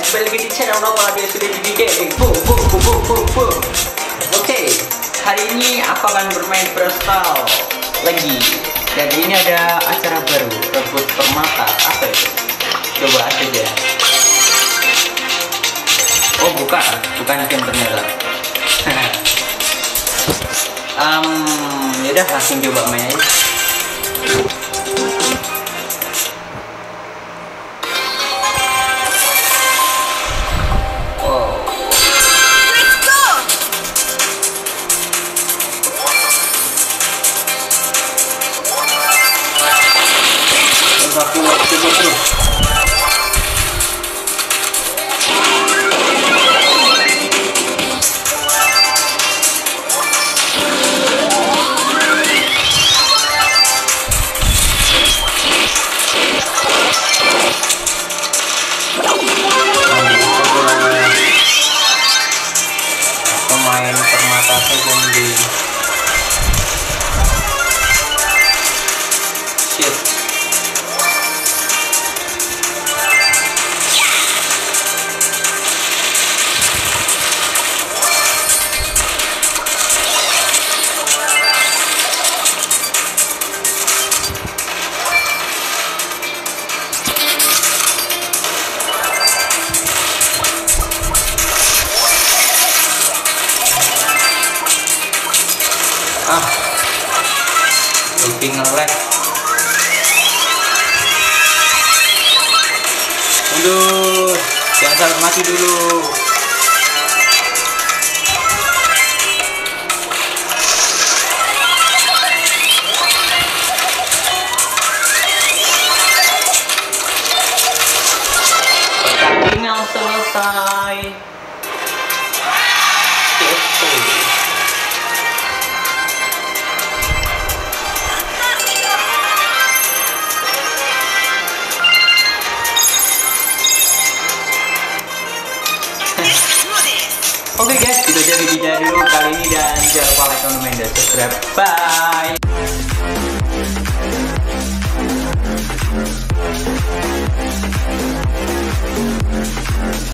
kembali lagi di channel Nova dia sudah di gaming. Boom boom boom boom boom boom. Oke, hari ini aku akan bermain Brawl lagi. Dan ini ada acara baru, rebut permata. Apa itu? Coba aja. Oh bukan game ternyata. Yaudah langsung coba main aja. Pemain permata zombie. Shit. Lebih nge-lag. Aduh, jangan sampai mati dulu. Pertandingan selesai. Oke guys, gitu aja videonya dulu kali ini dan jangan lupa like, comment, dan subscribe. Bye.